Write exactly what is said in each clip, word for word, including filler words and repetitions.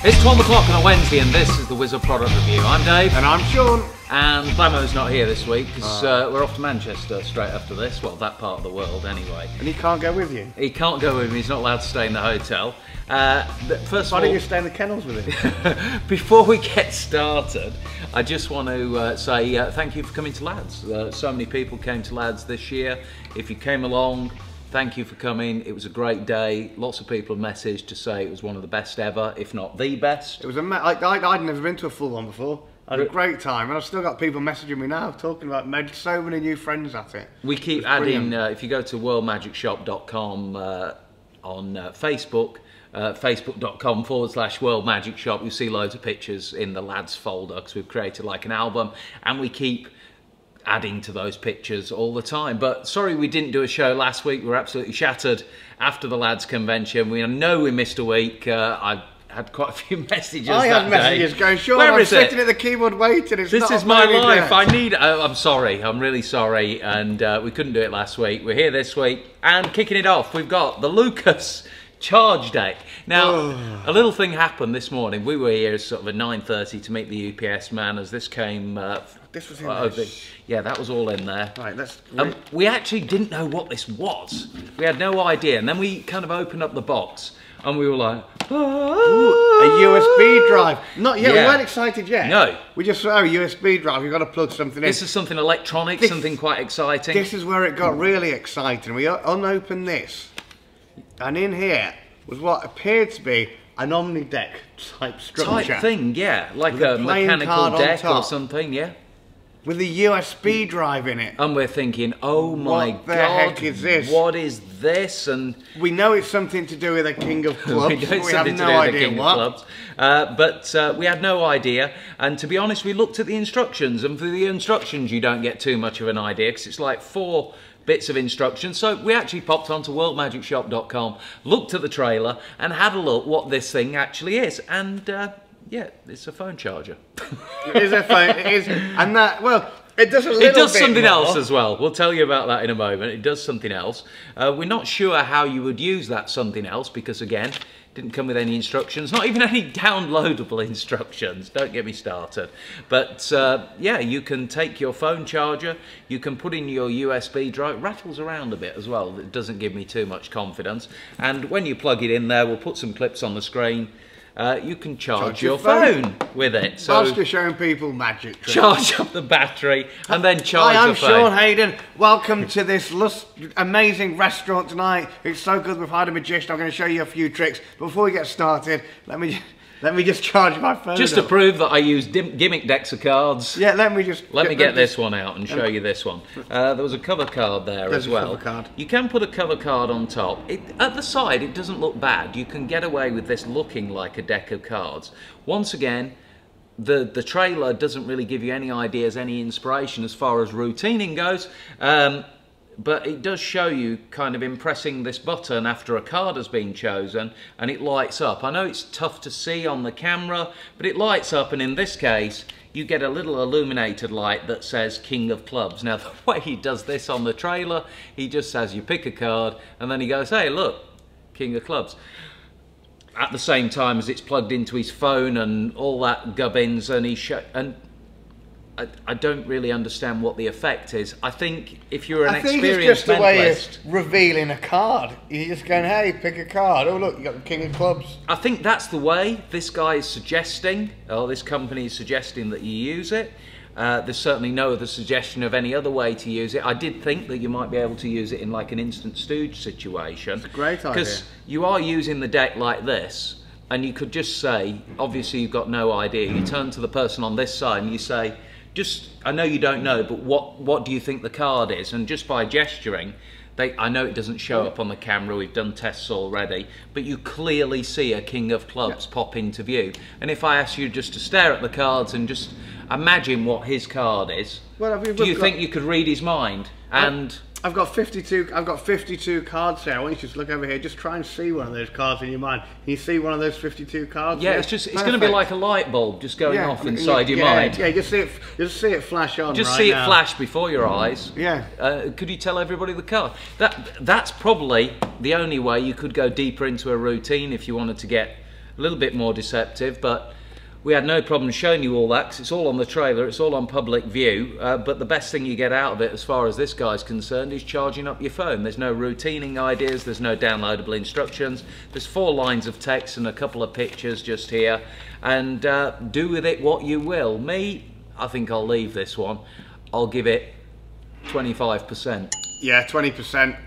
It's twelve o'clock on a Wednesday and this is the Wizard Product Review. I'm Dave. And I'm Sean. And Blamo's not here this week because uh, we're off to Manchester straight after this. Well, that part of the world anyway. And he can't go with you? He can't go with me, he's not allowed to stay in the hotel. Uh, first Why of all, don't you stay in the kennels with him? Before we get started, I just want to uh, say uh, thank you for coming to Lads. Uh, so many people came to Lads this year. If you came along, thank you for coming. It was a great day. Lots of people messaged to say it was one of the best ever, if not the best. It was a like, I, I'd never been to a full one before. I had a great time, and I've still got people messaging me now talking about made so many new friends at it. We keep adding, uh, if you go to world magic shop dot com uh, on uh, Facebook, uh, facebook dot com forward slash World Magic Shop, you'll see loads of pictures in the Lads folder because we've created like an album, and we keep adding to those pictures all the time. But sorry we didn't do a show last week. We were absolutely shattered after the Lads convention. We know we missed a week. Uh, I had quite a few messages I that had messages day. going, Sean, Where I'm is sitting it? at the keyboard waiting. It's this not is my life. yet. I need. Uh, I'm sorry. I'm really sorry. And uh, we couldn't do it last week. We're here this week. And kicking it off, we've got the Lukas charge deck. Now, Oh. a little thing happened this morning. We were here sort of at nine thirty to meet the U P S man as this came. Uh, This was in uh, there. Yeah, that was all in there. Right, let's... Um, we actually didn't know what this was. We had no idea. And then we kind of opened up the box and we were like, Ooh, a U S B drive. Not yet, Yeah. we weren't excited yet. No. We just saw, oh, U S B drive, you've got to plug something in. this is something electronic, This- something quite exciting. This is where it got really exciting. We un- unopened this, and in here was what appeared to be an omni-deck type structure. Type thing, yeah. Like With a, a playing mechanical card on deck or top. something, yeah. With a U S B drive in it. And we're thinking, oh my What the god, heck is this? what is this? And We know it's something to do with a King of Clubs. we we, don't have to no do with the idea King what. of Clubs. Uh, but uh, we had no idea. And to be honest, we looked at the instructions. And for the instructions, you don't get too much of an idea because it's like four bits of instructions. So we actually popped onto world magic shop dot com, looked at the trailer and had a look what this thing actually is. And uh, yeah, it's a phone charger. It is a phone. It is, and that, well, it does a little It does bit something more. else as well. We'll tell you about that in a moment. It does something else. Uh, we're not sure how you would use that something else because, again, it didn't come with any instructions, not even any downloadable instructions. Don't get me started. But, uh, yeah, you can take your phone charger, you can put in your U S B drive. It rattles around a bit as well. It doesn't give me too much confidence. And when you plug it in there, we'll put some clips on the screen. Uh, you can charge, Charge your your phone. phone with it. So Whilst you're showing people magic tricks. charge up the battery and then charge Hi, I'm the phone. Sean Hayden. Welcome to this lust amazing restaurant tonight. It's so good we've hired a magician. I'm going to show you a few tricks. Before we get started, let me let me just charge my phone Just to up. prove that I use dim gimmick decks of cards, Yeah, let me just... let me get this. this one out and show you this one. Uh, there was a cover card there There's as a well. cover card. You can put a cover card on top. It, at the side, it doesn't look bad. You can get away with this looking like a deck of cards. Once again, the, the trailer doesn't really give you any ideas, any inspiration as far as routining goes. Um, But it does show you kind of impressing this button after a card has been chosen and it lights up. I know it's tough to see on the camera, but it lights up, and in this case, you get a little illuminated light that says King of Clubs. Now, the way he does this on the trailer, he just says you pick a card and then he goes, hey, look, King of Clubs. At the same time as it's plugged into his phone and all that gubbins, and he show and I, I don't really understand what the effect is. I think if you're an I think experienced it's just a way mentalist, of revealing a card. You're just going, hey, pick a card. Oh, look, you got the King of Clubs. I think that's the way this guy is suggesting, or this company is suggesting that you use it. Uh, there's certainly no other suggestion of any other way to use it. I did think that you might be able to use it in like an instant stooge situation. It's a great idea. Because you are using the deck like this, and you could just say, obviously you've got no idea. You turn to the person on this side and you say, just, I know you don't know, but what, what do you think the card is? And just by gesturing, they, I know it doesn't show up on the camera, we've done tests already, but you clearly see a King of Clubs yeah. pop into view. And if I ask you just to stare at the cards and just imagine what his card is, well, I mean, do you got, think you could read his mind? And I've got fifty-two. I've got fifty-two cards here. I want you to just look over here. Just try and see one of those cards in your mind. Can you see one of those fifty-two cards? Yeah, there? it's just it's going to be like a light bulb just going yeah, off inside yeah, your mind. Yeah, just see it. Just see it flash on. Just right see now. it flash before your eyes. Yeah. Uh, could you tell everybody the card? That that's probably the only way you could go deeper into a routine if you wanted to get a little bit more deceptive, but we had no problem showing you all that because it's all on the trailer, it's all on public view, uh, but the best thing you get out of it as far as this guy's concerned is charging up your phone. There's no routining ideas, there's no downloadable instructions, there's four lines of text and a couple of pictures just here, and uh, do with it what you will. Me, I think I'll leave this one. I'll give it twenty-five percent. Yeah, twenty percent.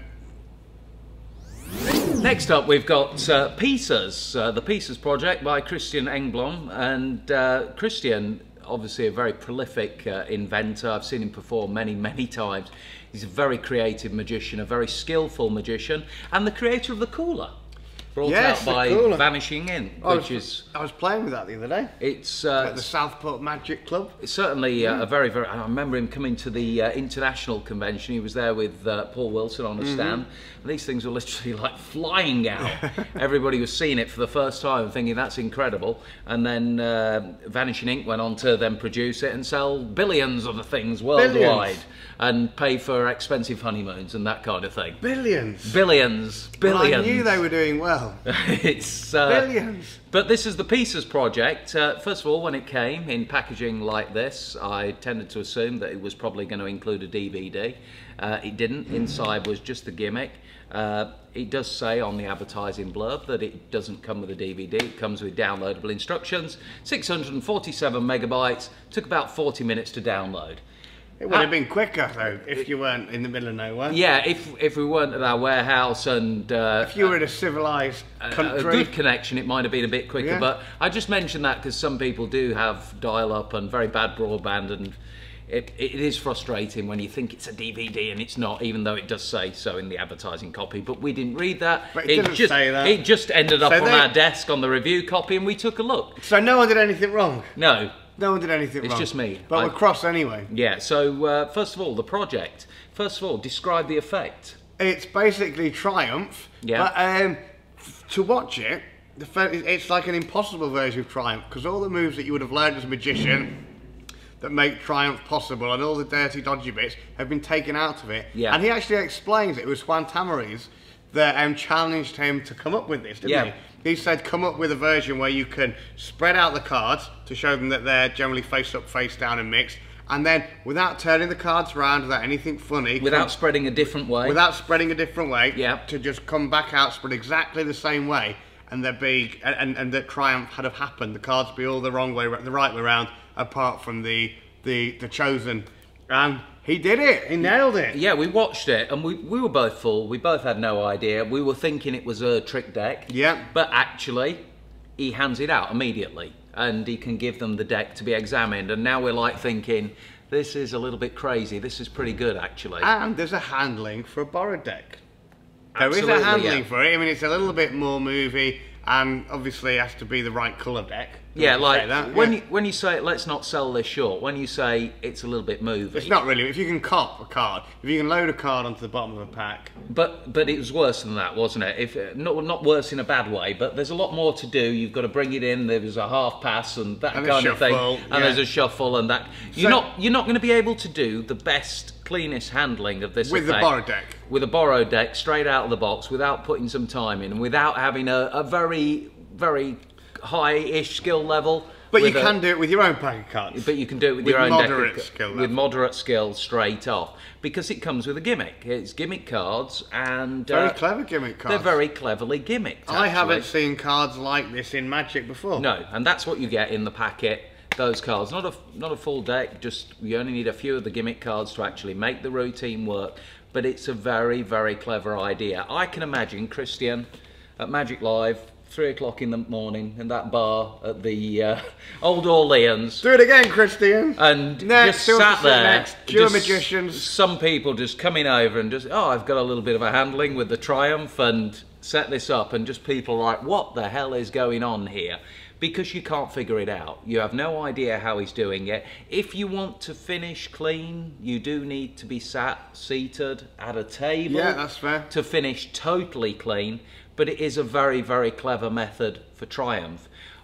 Next up, we've got uh, Pieces, uh, the Pieces project by Christian Engbolom, and uh, Christian, obviously a very prolific uh, inventor. I've seen him perform many, many times. He's a very creative magician, a very skillful magician, and the creator of the cooler, brought yes, out by cooler. Vanishing Ink, I which was, is... I was playing with that the other day. It's uh, at the Southport Magic Club. It's certainly uh, a very, very... I remember him coming to the uh, international convention. He was there with uh, Paul Wilson on a mm-hmm. stand. And these things were literally like flying out. Everybody was seeing it for the first time and thinking that's incredible. And then uh, Vanishing Ink went on to then produce it and sell billions of the things worldwide. Billions. And pay for expensive honeymoons and that kind of thing. Billions. Billions. Billions. Well, I knew they were doing well. It's uh, billions. But this is the Pieces project. Uh, first of all, when it came in packaging like this, I tended to assume that it was probably going to include a D V D. Uh, it didn't. Inside was just the gimmick. Uh, it does say on the advertising blurb that it doesn't come with a D V D. It comes with downloadable instructions. six hundred forty-seven megabytes. Took about forty minutes to download. It would have been quicker though if you weren't in the middle of nowhere. Yeah, if if we weren't at our warehouse and uh, if you were in a civilised country, a good connection, it might have been a bit quicker. Yeah. But I just mentioned that because some people do have dial-up and very bad broadband, and it, it is frustrating when you think it's a D V D and it's not, even though it does say so in the advertising copy. But we didn't read that. But it, it didn't just say that. It just ended up so on they... our desk on the review copy, and we took a look. So no one did anything wrong. No. No one did anything it's wrong. It's just me. But I, we're cross anyway. Yeah, so uh, first of all, the project. First of all, describe the effect. It's basically Triumph. Yeah. But um, to watch it, the it's like an impossible version of Triumph, because all the moves that you would have learned as a magician that make Triumph possible and all the dirty, dodgy bits have been taken out of it. Yeah. And he actually explains it. It was Juan Tamariz that um, challenged him to come up with this, didn't yeah. he? He said come up with a version where you can spread out the cards to show them that they're generally face up, face down and mixed, and then without turning the cards around, without anything funny, without come, spreading a different way, without spreading a different way, yeah. to just come back out, spread exactly the same way, and there be and, and, and that Triumph had have happened, the cards be all the wrong way, the right way around, apart from the the the chosen, and he did it. He nailed it. Yeah, we watched it and we, we were both full. We both had no idea. We were thinking it was a trick deck. Yeah. But actually, he hands it out immediately and he can give them the deck to be examined. And now we're like thinking, this is a little bit crazy. This is pretty good, actually. And there's a handling for a borrowed deck. Absolutely, there is a handling yeah. for it. I mean, it's a little bit more movie, and obviously it has to be the right colour deck. Yeah, like that. when yeah. you when you say let's not sell this short, when you say it's a little bit movie, it's not really. If you can cop a card, if you can load a card onto the bottom of a pack. But but it was worse than that, wasn't it? If not not worse in a bad way, but there's a lot more to do. You've got to bring it in. There was a half pass and that and kind of thing, yeah. and there's a shuffle and that. You're so, not you're not going to be able to do the best, cleanest handling of this with effect the borrowed deck. With a borrowed deck straight out of the box, without putting some time in, and without having a, a very very high-ish skill level. But you can a, do it with your own pack of cards. But you can do it with, with your own moderate deck of, skill with level. moderate skill straight off, because it comes with a gimmick. It's gimmick cards, and very uh, clever gimmick cards. They're very cleverly gimmicked. Actually. I haven't seen cards like this in Magic before. No, and that's what you get in the packet. Those cards, not a not a full deck. Just you only need a few of the gimmick cards to actually make the routine work. But it's a very very clever idea. I can imagine Christian at Magic Live. Three o'clock in the morning in that bar at the uh, Old Orleans. Do it again, Christian. And next, just sat there. Next, Pure just, magicians. Some people just coming over and just, oh, I've got a little bit of a handling with the Triumph and set this up, and just people like, what the hell is going on here? Because you can't figure it out. You have no idea how he's doing it. If you want to finish clean, you do need to be sat, seated at a table. Yeah, that's fair. To finish totally clean. But it is a very, very clever method for Triumph.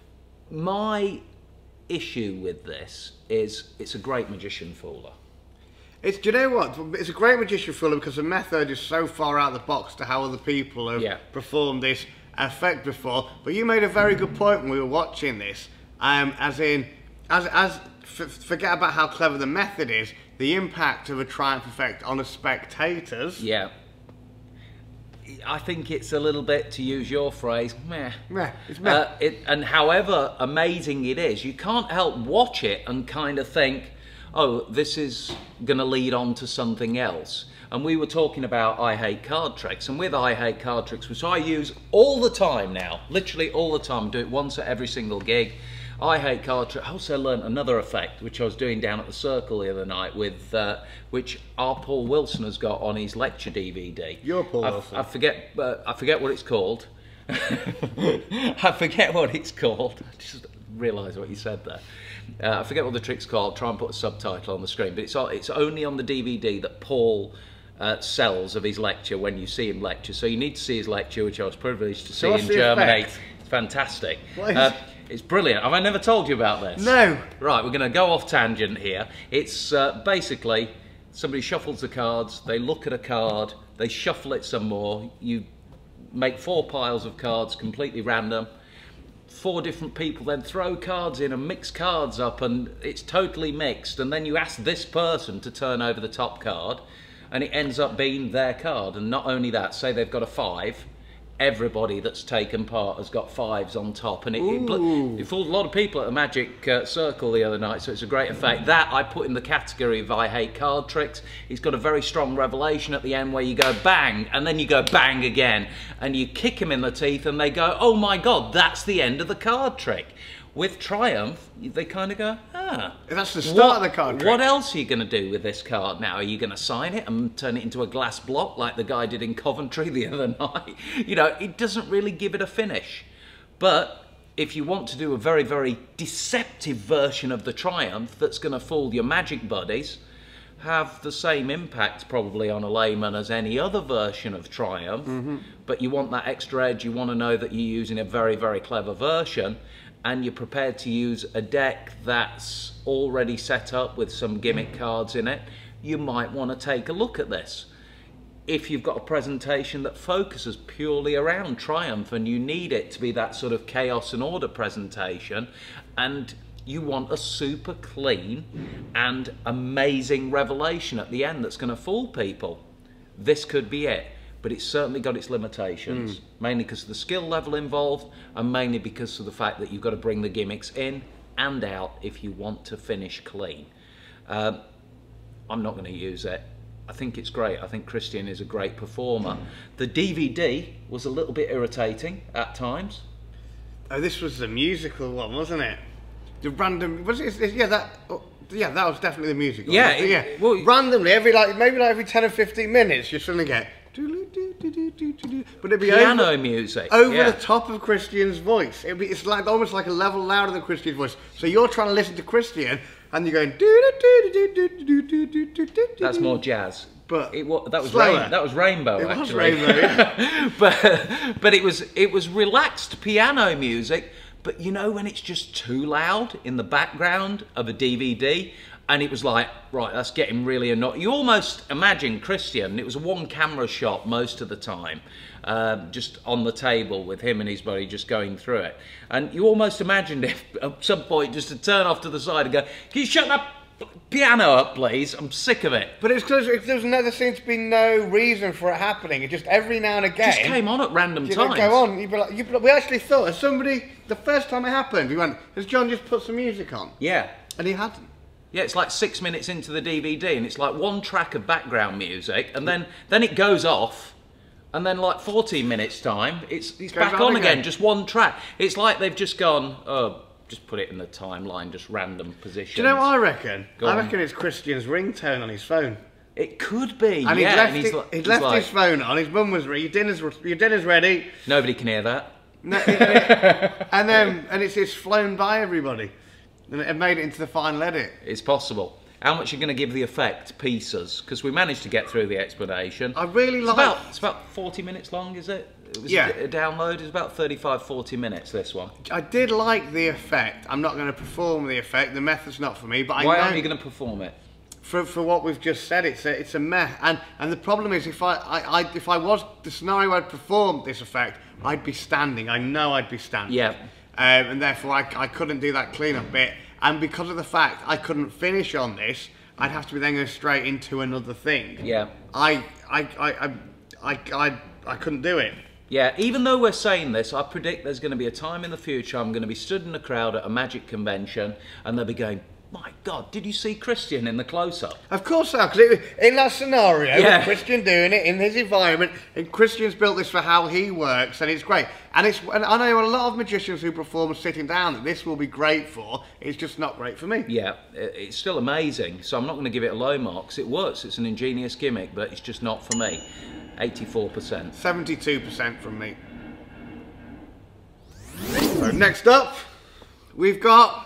My issue with this is it's a great magician fooler. It's, do you know what? It's a great magician fooler because the method is so far out of the box to how other people have yeah. performed this. effect before, but you made a very good point when we were watching this, um, as in, as, as f forget about how clever the method is, the impact of a triumph effect on the spectators. Yeah. I think it's a little bit, to use your phrase, meh. Meh, it's meh. Uh, it, and however amazing it is, you can't help watch it and kind of think, oh, this is going to lead on to something else. And we were talking about I Hate Card Tricks, and with I Hate Card Tricks, which I use all the time now, literally all the time, do it once at every single gig. I Hate Card Tricks. I also learned another effect, which I was doing down at the Circle the other night, with uh, which our Paul Wilson has got on his lecture D V D. You're Paul I, Wilson. I forget. Uh, I forget what it's called. I forget what it's called. I just realised what you said there. Uh, I forget what the trick's called. I'll try and put a subtitle on the screen, but it's it's only on the D V D that Paul uh, sells of his lecture when you see him lecture. So you need to see his lecture, which I was privileged to see So what's in the Germany. effect? It's fantastic. What is Uh, It's brilliant. Have I never told you about this? No. Right, we're going to go off tangent here. It's uh, basically somebody shuffles the cards, they look at a card, they shuffle it some more, you make four piles of cards completely random. Four different people then throw cards in and mix cards up, and it's totally mixed, and then you ask this person to turn over the top card and it ends up being their card. And not only that, say they've got a five, everybody that's taken part has got fives on top, and it, it, it fooled a lot of people at the Magic uh, Circle the other night, so it's a great effect. That I put in the category of I Hate Card Tricks. It's got a very strong revelation at the end where you go bang, and then you go bang again, and you kick them in the teeth and they go, oh my god, that's the end of the card trick. With Triumph, they kind of go, ah. That's the start what, of the card trick. What else are you going to do with this card now? Are you going to sign it and turn it into a glass block like the guy did in Coventry the other night? You know, it doesn't really give it a finish. But if you want to do a very, very deceptive version of the Triumph that's going to fool your Magic buddies, have the same impact probably on a layman as any other version of Triumph, mm-hmm. but you want that extra edge, you want to know that you're using a very, very clever version, and you're prepared to use a deck that's already set up with some gimmick cards in it, you might want to take a look at this. If you've got a presentation that focuses purely around Triumph and you need it to be that sort of chaos and order presentation, and you want a super clean and amazing revelation at the end that's going to fool people, this could be it. But it's certainly got its limitations, mm. mainly because of the skill level involved, and mainly because of the fact that you've got to bring the gimmicks in and out if you want to finish clean. Um, I'm not going to use it. I think it's great. I think Christian is a great performer. The D V D was a little bit irritating at times. Oh, this was the musical one, wasn't it? The random, was it? Yeah, that. Oh, yeah, that was definitely the musical. Yeah, it, yeah. Well, randomly, every like maybe like every ten or fifteen minutes, you suddenly get. But it'd be piano over, music over yeah. the top of Christian's voice. It'd be, it's like almost like a level louder than Christian's voice. So you're trying to listen to Christian, and you're going. That's more jazz. But it was that was slower. rain, that was Rainbow. It actually. was Rainbow. Yeah. but but it was it was relaxed piano music. But you know when it's just too loud in the background of a D V D. And it was like, right, that's getting really annoying. You almost imagine Christian, it was a one camera shot most of the time, uh, just on the table with him and his buddy just going through it. And you almost imagined if at some point just to turn off to the side and go, can you shut that piano up, please? I'm sick of it. But it's because there's no, there seems to be no reason for it happening. It just every now and again. It just came on at random times. Go on. You'd be like, you'd be like, we actually thought, as somebody, the first time it happened, we went, has John just put some music on? Yeah. And he hadn't. Yeah, it's like six minutes into the D V D, and it's like one track of background music, and then then it goes off, and then like fourteen minutes time, it's it's back on again. again, just one track. It's like they've just gone, oh, just put it in the timeline, just random positions. Do you know what I reckon? Go I on. reckon it's Christian's ringtone on his phone. It could be, and yeah. He'd left, and he's, it, he's he'd left like, his phone on, his mum was, your dinner's, your dinner's ready. Nobody can hear that. No, and, it, and then, and it's, it's flown by everybody. And it made it into the final edit. It's possible. How much are you going to give the effect pieces? Because we managed to get through the explanation. I really it's like... About, it's about forty minutes long, is it? It was yeah. A download. It's about thirty-five, forty minutes, this one. I did like the effect. I'm not going to perform the effect. The method's not for me, but I Why know... aren't you going to perform it? for for what we've just said, it's a it's a mess. And and the problem is, if I, I, I if I was the scenario I'd performed this effect, I'd be standing. I know I'd be standing. Yeah. Um, and therefore I, I couldn't do that cleanup bit. And because of the fact I couldn't finish on this, I'd have to be then going straight into another thing. Yeah. I I I I I, I, I couldn't do it. Yeah, even though we're saying this, I predict there's going to be a time in the future I'm going to be stood in a crowd at a magic convention and they'll be going, my God, did you see Christian in the close-up? Of course so, because in that scenario, yeah. with Christian doing it in his environment, and Christian's built this for how he works, and it's great. And it's and I know a lot of magicians who perform sitting down that this will be great for. It's just not great for me. Yeah, it's still amazing, so I'm not going to give it a low mark, 'cause it works. It's an ingenious gimmick, but it's just not for me. eighty-four percent. seventy-two percent from me. So next up, we've got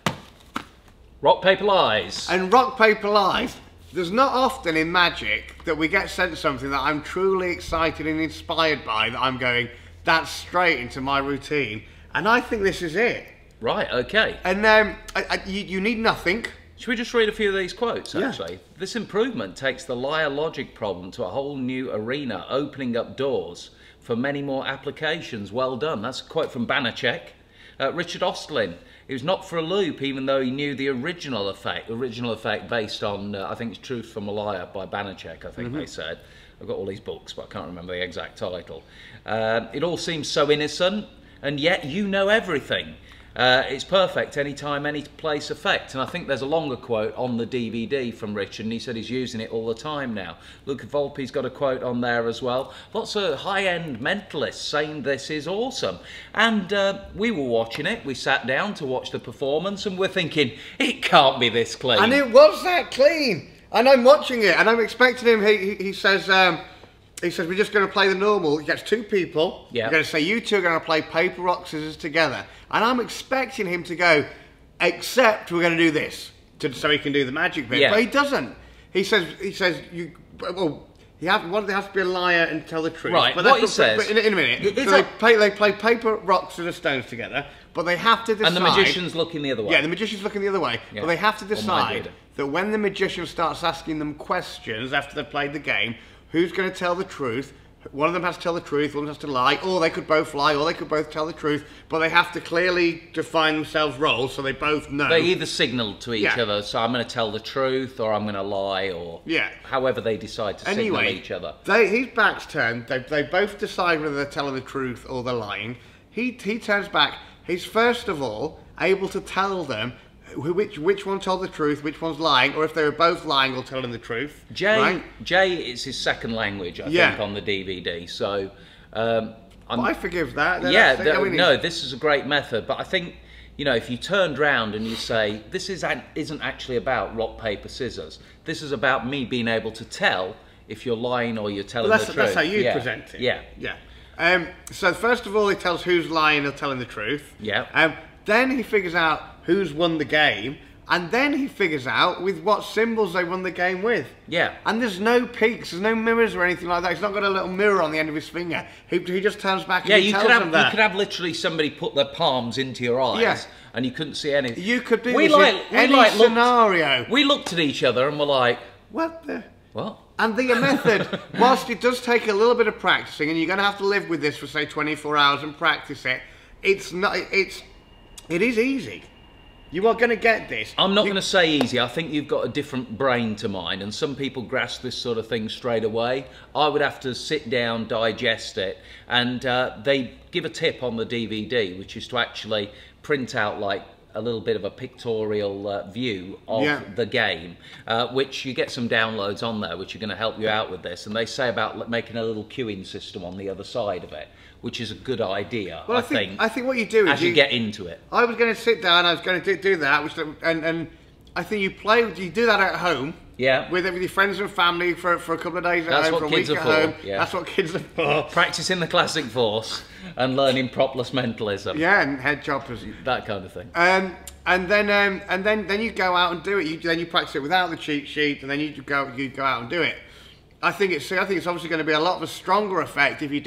Rock, paper, lies. And rock, paper, lies. There's not often in magic that we get sent something that I'm truly excited and inspired by, that I'm going, that's straight into my routine. And I think this is it. Right, okay. And um, I, I, you, you need nothing. Should we just read a few of these quotes, actually? Yeah. This improvement takes the liar logic problem to a whole new arena, opening up doors for many more applications. Well done. That's a quote from Banachek. Uh, Richard Ostlin. He was not for a loop, even though he knew the original effect. Original effect based on, uh, I think it's Truth from a Liar by Banachek, I think mm-hmm. they said. I've got all these books, but I can't remember the exact title. Uh, it all seems so innocent, and yet you know everything. Uh, it's perfect, anytime, any place effect. And I think there's a longer quote on the D V D from Richard, and he said he's using it all the time now. Luca Volpe's got a quote on there as well. Lots of high-end mentalists saying this is awesome. And uh, we were watching it, we sat down to watch the performance, and we're thinking, it can't be this clean. And it was that clean. And I'm watching it, and I'm expecting him, he, he, he says, um, he says, we're just going to play the normal. He gets two people. Yeah. We're going to say, you two are going to play paper, rock, scissors together. And I'm expecting him to go, except we're going to do this, to, so he can do the magic bit. Yeah. But he doesn't. He says, he says, you, well, he have, one, they have to be a liar and tell the truth. Right, but what he but, says... But in, in a minute. So they play, they play paper, rock, scissors, stones together, but they have to decide... And the magician's looking the other way. Yeah, the magician's looking the other way. Yeah. But they have to decide that when the magician starts asking them questions after they've played the game, who's going to tell the truth? One of them has to tell the truth, one of them has to lie, or they could both lie, or they could both tell the truth, but they have to clearly define themselves roles so they both know. They either signal to each yeah. other, so I'm going to tell the truth, or I'm going to lie, or yeah. however they decide to anyway, signal each other. They, his back's turned, they, they both decide whether they're telling the truth or they're lying. He, he turns back, he's first of all able to tell them which which one told the truth, which one's lying, or if they were both lying or telling the truth. Jay, right? Jay is his second language, I yeah. think, on the D V D. So, um, I'm, I forgive that. Then yeah, the, I mean, no, it's... this is a great method. But I think, you know, if you turned round and you say, this is isn't actually about rock, paper, scissors. This is about me being able to tell if you're lying or you're telling well, that's, the truth. That's how you yeah. present it. Yeah, yeah. Um, so first of all, he tells who's lying or telling the truth. Yeah. Um, then he figures out who's won the game. And then he figures out with what symbols they won the game with. Yeah. And there's no peaks, there's no mirrors or anything like that. He's not got a little mirror on the end of his finger. He, he just turns back yeah, and he you tells could have, them that. You could have literally somebody put their palms into your eyes yeah. and you couldn't see anything. You could do we this like, in we any like scenario. Looked, we looked at each other and were like, what the... What? And the method, whilst it does take a little bit of practicing, and you're going to have to live with this for, say, twenty-four hours and practice it, it's not, it's, it is easy. You are going to get this. I'm not you... going to say easy. I think you've got a different brain to mine, and some people grasp this sort of thing straight away. I would have to sit down, digest it, and uh, they give a tip on the D V D, which is to actually print out like a little bit of a pictorial uh, view of yeah. the game, uh, which you get some downloads on there, which are going to help you out with this. And they say about making a little queuing system on the other side of it, which is a good idea, well, I, I think, think. I think what you do is as you, you get into it. I was going to sit down, I was going to do, do that, which, and, and I think you play, you do that at home. Yeah. With, with your friends and family for, for a couple of days at That's home, what for a kids week are at for, home. yeah. That's what kids are for. Practicing the classic force and learning propless mentalism. Yeah, and head choppers. That kind of thing. Um, and then um, and then, then you go out and do it. You, then you practice it without the cheat sheet, and then you go you go out and do it. I think it's I think it's obviously going to be a lot of a stronger effect if you do it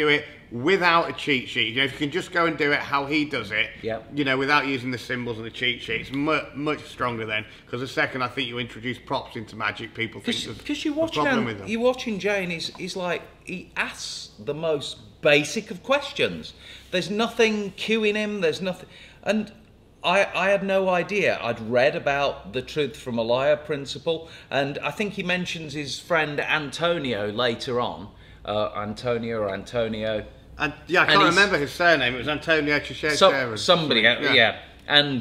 without a cheat sheet. You know, if you can just go and do it how he does it, Yep. you know, without using the symbols and the cheat sheet, it's much, much stronger then. Because the second I think you introduce props into Magic, people think there's Because you a watch problem him, with them. you're watching Jay, and he's, he's like, he asks the most basic of questions. There's nothing cueing him, there's nothing, and I, I had no idea. I'd read about the truth from a liar principle, and I think he mentions his friend Antonio later on. Uh, Antonio or Antonio. And yeah, I And can't he's- remember his surname. It was Antonio Chichester. So, somebody, yeah. yeah. And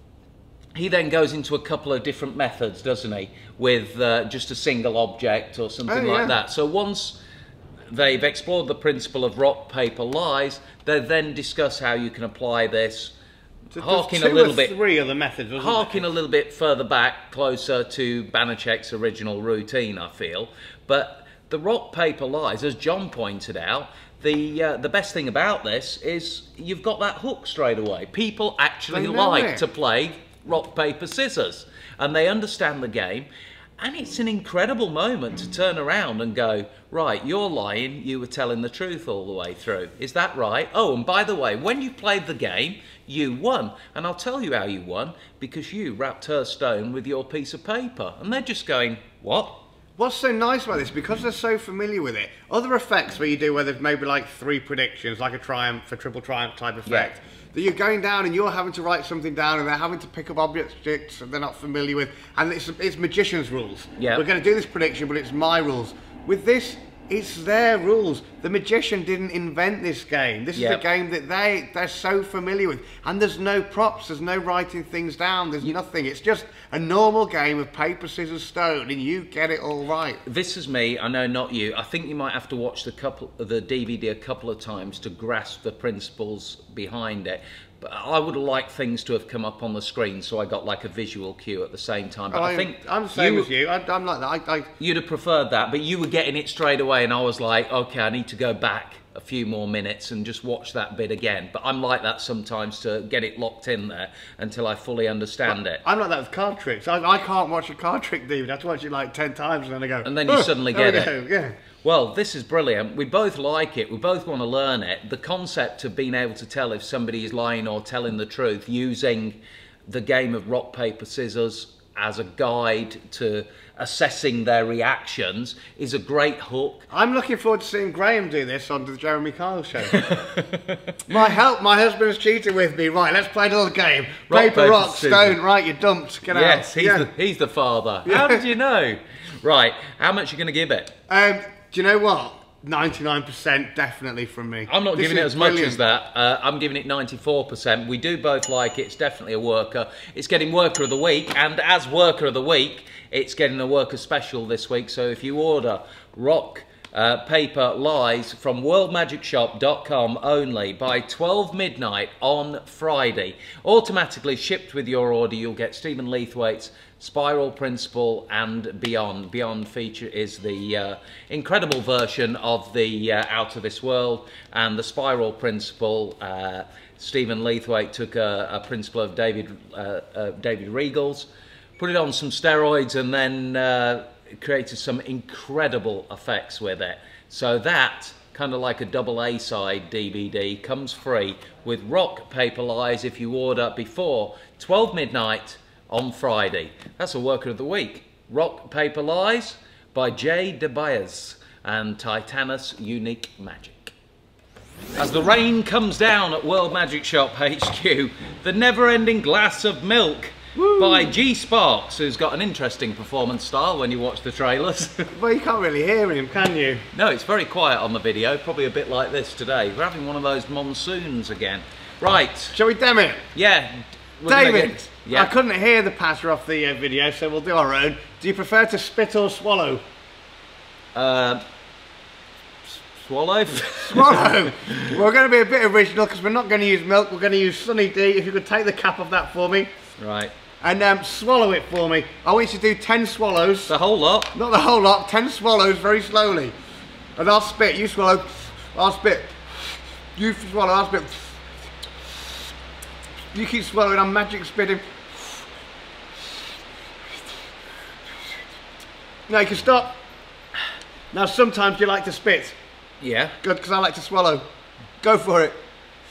he then goes into a couple of different methods, doesn't he? With uh, just a single object or something Oh, like yeah. that. So once they've explored the principle of rock, paper, lies, they then discuss how you can apply this, There's harking two a little or bit, three other methods, wasn't harking there? a little bit further back, closer to Banachek's original routine, I feel. But the rock, paper, lies, as John pointed out, the uh, the best thing about this is you've got that hook straight away. People actually They know like it. to play rock, paper, scissors, and they understand the game. And it's an incredible moment to turn around and go, right, you're lying, you were telling the truth all the way through. Is that right? Oh, and by the way, when you played the game, you won. And I'll tell you how you won, because you wrapped her stone with your piece of paper. And they're just going, what? What's so nice about this, because they're so familiar with it, other effects where you do where there's maybe like three predictions, like a triumph, a triple triumph type effect, Yeah. that you're going down and you're having to write something down and they're having to pick up objects that they're not familiar with, and it's, it's magician's rules. Yeah. We're going to do this prediction, but it's my rules. With this, it's their rules. The magician didn't invent this game. This Yep. is a game that they, they're so familiar with. And there's no props, there's no writing things down, there's nothing. It's just a normal game of paper, scissors, stone, and you get it all right. This is me, I know not you. I think you might have to watch the couple, the D V D a couple of times to grasp the principles behind it. But I would have liked things to have come up on the screen, so I got like a visual cue at the same time. But Oh, I think I'm the same you, as you. I, I'm like that. I, I, you'd have preferred that, but you were getting it straight away, and I was like, okay, I need to go back a few more minutes and just watch that bit again. But I'm like that sometimes to get it locked in there until I fully understand it. I'm like that with card tricks. I, I can't watch a card trick, D V D. I have to watch it like ten times and then I go. And then you "Oh, suddenly there get we it." go, Yeah. Well, this is brilliant. We both like it. We both want to learn it. The concept of being able to tell if somebody is lying or telling the truth using the game of rock, paper, scissors as a guide to assessing their reactions is a great hook. I'm looking forward to seeing Graham do this on the Jeremy Kyle show. my help, my husband's cheating with me. Right, let's play a little game. Rock, paper, paper, rock, scissors. stone. Right, you're dumped. Get Yes, out. he's, Yeah. the, he's the father. Yeah. How did you know? Right, how much are you going to give it? Um, do you know what? ninety-nine percent definitely from me. I'm not This giving it is as much brilliant. as that. Uh, I'm giving it ninety-four percent. We do both like it. It's definitely a worker. It's getting Worker of the Week, and as Worker of the Week, it's getting a Worker Special this week. So if you order Rock, uh, Paper, Lies from world magic shop dot com only by twelve midnight on Friday, automatically shipped with your order, you'll get Stephen Leithwaite's Spiral Principle and Beyond. Beyond feature is the uh, incredible version of the uh, Out of This World, and the Spiral Principle, uh, Stephen Leithwaite took a, a principle of David uh, uh, David Regal's, put it on some steroids, and then uh, created some incredible effects with it. So that, kind of like a double A-side D V D, comes free with Rock, Paper, Lies if you order before twelve midnight on Friday. That's a Worker of the Week. Rock, Paper, Lies by J. Biase and Titanas Unique Magic. As the rain comes down at World Magic Shop H Q, the never-ending glass of milk Woo. By G. Sparks, who's got an interesting performance style when you watch the trailers. Well, you can't really hear him, can you? No, it's very quiet on the video, probably a bit like this today. We're having one of those monsoons again. Right. Shall we dem it? Yeah. We're gonna David, get- yeah. I couldn't hear the patter off the uh, video, so we'll do our own. Do you prefer to spit or swallow? Uh, swallow? Swallow! We're going to be a bit original because we're not going to use milk, we're going to use Sunny D. If you could take the cap off that for me. Right. And um, swallow it for me. I want you to do ten swallows. The whole lot? Not the whole lot, ten swallows very slowly. And I'll spit, you swallow, I'll spit. You swallow, I'll spit. You keep swallowing, I'm magic spitting. Now you can stop. Now sometimes you like to spit. Yeah. Good, because I like to swallow. Go for it.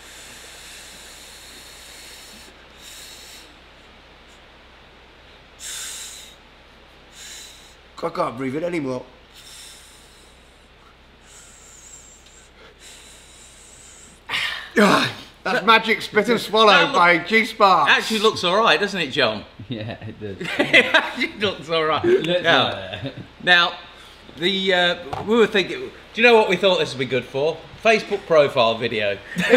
I can't breathe it anymore. That's Magic Spit and Swallow look, by G Sparks. Actually looks alright, doesn't it, John? Yeah, it does. It actually looks alright. Now, now, the, uh, we were thinking, do you know what we thought this would be good for? Facebook profile video.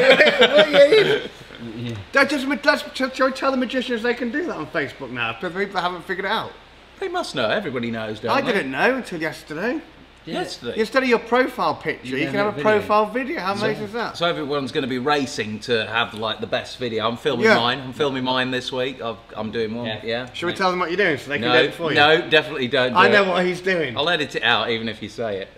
Yeah. That just, that's, shall we tell the magicians they can do that on Facebook now? For people that haven't figured it out. They must know, everybody knows, don't I they? didn't know until yesterday. Yeah. Yesterday? Instead of your profile picture, you, you can have a video. profile video. How so, amazing is that? So everyone's going to be racing to have like the best video. I'm filming yeah. mine. I'm filming mine this week. I've, I'm doing one. Yeah. yeah. Should we tell them what you're doing so they can no, do it for you? No, definitely don't. Do I know it. what he's doing. I'll edit it out even if you say it.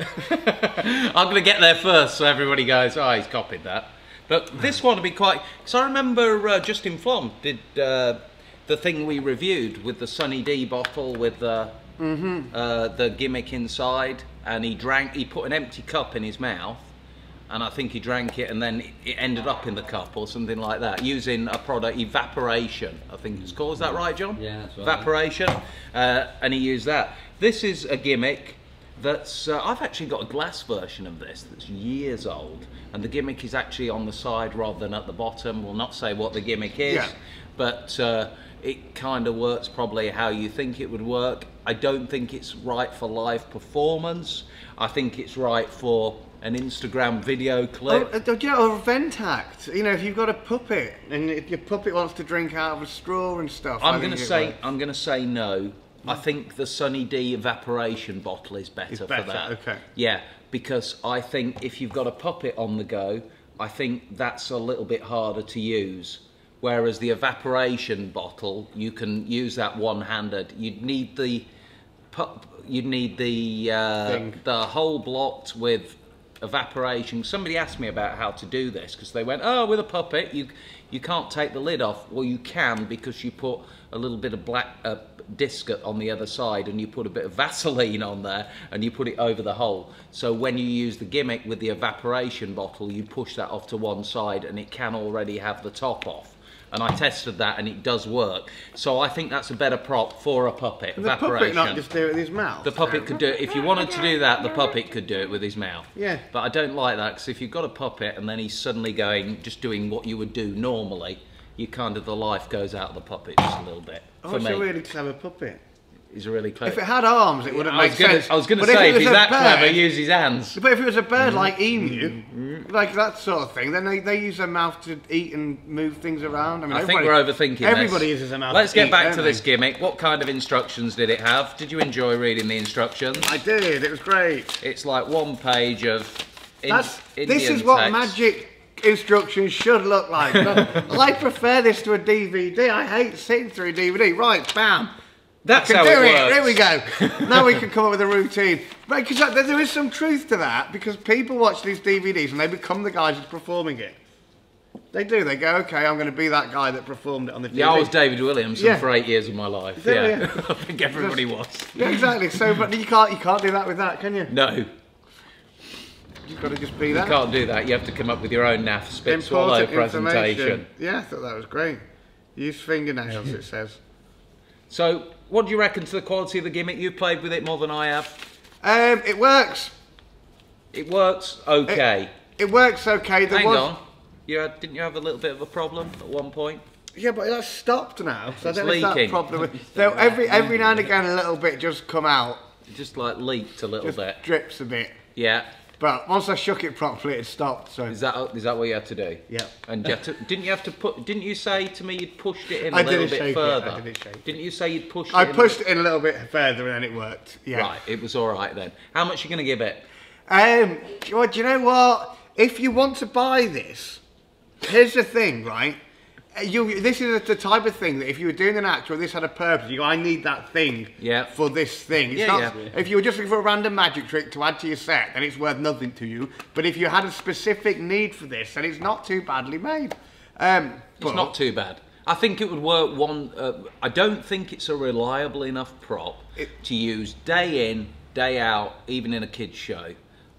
I'm going to get there first so everybody goes, oh, he's copied that. But this one will be quite. Because I remember uh, Justin Flom did uh, the thing we reviewed with the Sunny D bottle with the. Mm-hmm. uh, the gimmick inside, and he drank. He put an empty cup in his mouth, and I think he drank it, and then it ended up in the cup or something like that, using a product evaporation. I think it's called. Is that right, John? Yeah, that's right. Evaporation, uh, and he used that. This is a gimmick that's. Uh, I've actually got a glass version of this that's years old, and the gimmick is actually on the side rather than at the bottom. We'll not say what the gimmick is, yeah. but. Uh, It kind of works probably how you think it would work. I don't think it's right for live performance. I think it's right for an Instagram video clip. Oh, do you know, or a vent act. You know, if you've got a puppet and if your puppet wants to drink out of a straw and stuff. I'm going to say, works. I'm going to say no. I think the Sunny D evaporation bottle is better, it's for better, that. Okay. Yeah, because I think if you've got a puppet on the go, I think that's a little bit harder to use. Whereas the evaporation bottle, you can use that one-handed. You'd need the, you'd need the uh, the hole blocked with evaporation. Somebody asked me about how to do this because they went, "Oh, with a puppet, you you can't take the lid off." Well, you can because you put a little bit of black uh, disc on the other side, and you put a bit of Vaseline on there, and you put it over the hole. So when you use the gimmick with the evaporation bottle, you push that off to one side, and it can already have the top off. And I tested that, and it does work. So I think that's a better prop for a puppet. The puppet not just do it with his mouth. The puppet could do it. If you wanted to do that, the puppet could do it with his mouth. Yeah. But I don't like that, because if you've got a puppet and then he's suddenly going, just doing what you would do normally, you kind of, the life goes out of the puppet just a little bit. Oh, for it's me. a really clever puppet. He's a really clever. If it had arms, it wouldn't I make gonna, sense. I was going to But say, if, if he's that bird, clever, use his hands. But if it was a bird like emu, mm-hmm. like that sort of thing, then they, they use their mouth to eat and move things around. I mean, I think we're overthinking Everybody this. uses their mouth Let's to get eat, back to they? this gimmick. What kind of instructions did it have? Did you enjoy reading the instructions? I did. It was great. It's like one page of in, That's, Indian This is what text. magic instructions should look like. I prefer this to a D V D. I hate sitting through a D V D. Right, bam. That's can how do it it. works. There we go. Now we can come up with a routine. But because there is some truth to that, because people watch these D V Ds and they become the guys who's performing it. They do. They go, okay, I'm going to be that guy that performed it on the T V. Yeah, I was David Williamson yeah. for eight years of my life. Yeah, yeah. yeah. I think everybody was. Yeah, exactly. So, but you can't, you can't do that with that, can you? No. You've got to just be that. You can't do that. You have to come up with your own naff, spit, swallow presentation. Yeah, I thought that was great. Use fingernails, it says. So, what do you reckon to the quality of the gimmick? You've played with it more than I have. Um, it works. It works okay. It, it works okay. There Hang was... on. You had, didn't you have a little bit of a problem at one point? Yeah, but that's stopped now. So It's I don't know if leaking. that problem. So every every now and again, a little bit just come out. It just like leaked a little Just bit. drips a bit. Yeah. But once I shook it properly, it stopped. So Is that is that what you had to do? yeah. And you had to, didn't you have to put? Didn't you say to me you'd pushed it in a I little didn't bit shake it, further? I didn't shake it. Didn't you say you'd pushed? I it in pushed it in a little bit further and then it worked. Yeah. Right, it was all right then. How much are you going to give it? Um. Well, do you know what? If you want to buy this, here's the thing, right? You, this is the type of thing that if you were doing an act or this had a purpose, you go, I need that thing Yeah. for this thing. It's Yeah, not, yeah. If you were just looking for a random magic trick to add to your set, then it's worth nothing to you. But if you had a specific need for this, then it's not too badly made. Um, It's but, not too bad. I think it would work one. Uh, I don't think it's a reliable enough prop It- to use day in, day out, even in a kids show.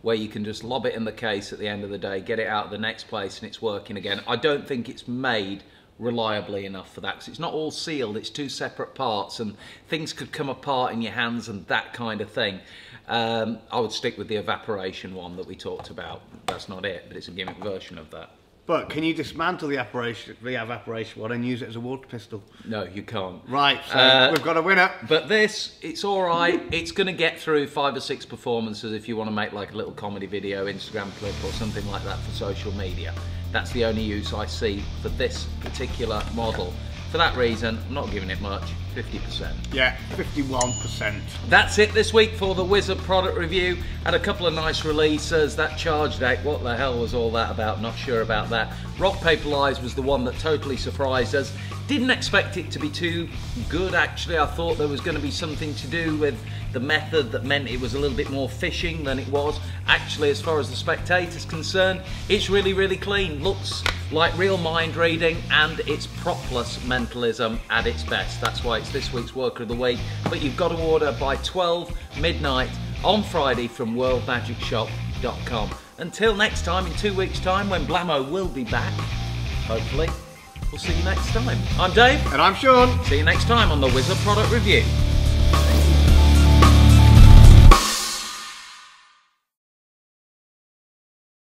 where you can just lob it in the case at the end of the day, get it out of the next place, and it's working again. I don't think it's made reliably enough for that, because it's not all sealed, it's two separate parts, and things could come apart in your hands and that kind of thing. Um, I would stick with the evaporation one that we talked about. That's not it, but it's a gimmick version of that. But can you dismantle the evaporation, the evaporation one and use it as a water pistol? No, you can't. Right, so Uh, we've got a winner. But this, it's all right. It's going to get through five or six performances if you want to make like a little comedy video, Instagram clip or something like that for social media. That's the only use I see for this particular model. For that reason, I'm not giving it much, fifty percent. Yeah, fifty-one percent. That's it this week for the Wizard product review. Had a couple of nice releases. That charge date, what the hell was all that about? Not sure about that. Rock Paper Lies was the one that totally surprised us. Didn't expect it to be too good, actually. I thought there was going to be something to do with the method that meant it was a little bit more fishing than it was. Actually, as far as the spectator's concerned, it's really, really clean. Looks like real mind reading, and it's propless mentalism at its best. That's why it's this week's Worker of the Week. But you've got to order by twelve midnight on Friday from world magic shop dot com. Until next time, in two weeks' time, when Blammo will be back, hopefully. We'll see you next time. I'm Dave. And I'm Sean. See you next time on the Wizard Product Review.